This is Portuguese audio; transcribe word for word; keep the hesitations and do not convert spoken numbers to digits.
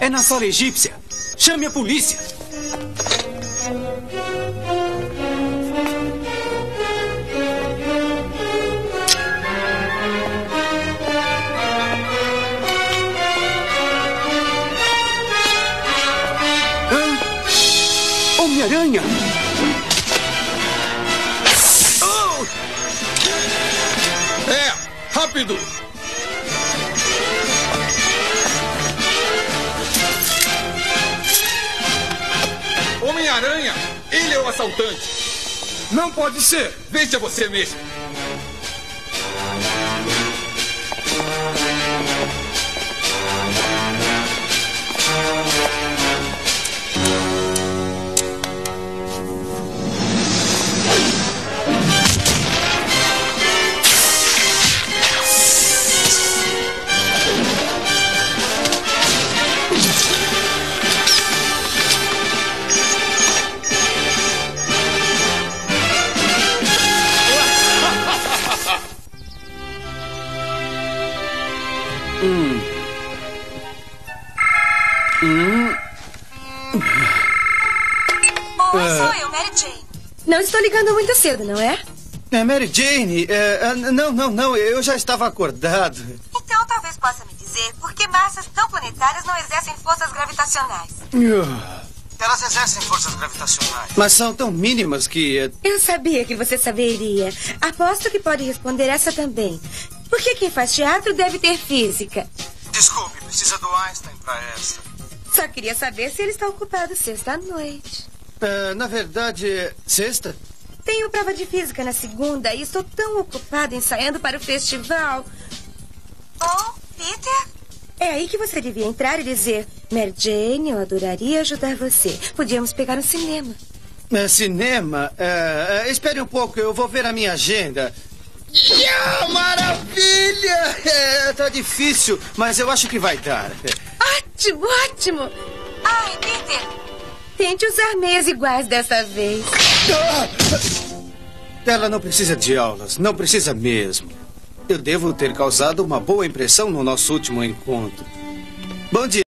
É na sala egípcia. Chame a polícia. Hã? Homem-Aranha! Oh! É, rápido! Homem-Aranha! Ele é o assaltante! Não pode ser! Veja você mesmo! Hum. Hum. Oi, sou eu, Mary Jane. Não estou ligando muito cedo, não é? É Mary Jane. É, não, não, não. Eu já estava acordado. Então talvez possa me dizer por que massas tão planetárias não exercem forças gravitacionais. Elas exercem forças gravitacionais. Mas são tão mínimas que... Eu sabia que você saberia. Aposto que pode responder essa também. Por que quem faz teatro deve ter física? Desculpe, precisa do Einstein para essa. Só queria saber se ele está ocupado sexta-noite. Uh, na verdade, sexta? Tenho prova de física na segunda e estou tão ocupada ensaiando para o festival. Oh, Peter? É aí que você devia entrar e dizer: Mary Jane, eu adoraria ajudar você. Podíamos pegar um cinema. Uh, cinema? Uh, uh, espere um pouco, eu vou ver a minha agenda. Yeah, maravilha! É, tá difícil, mas eu acho que vai dar. Ótimo, ótimo! Ai, Peter! Tente usar meias iguais dessa vez. Ela não precisa de aulas, não precisa mesmo. Eu devo ter causado uma boa impressão no nosso último encontro. Bom dia.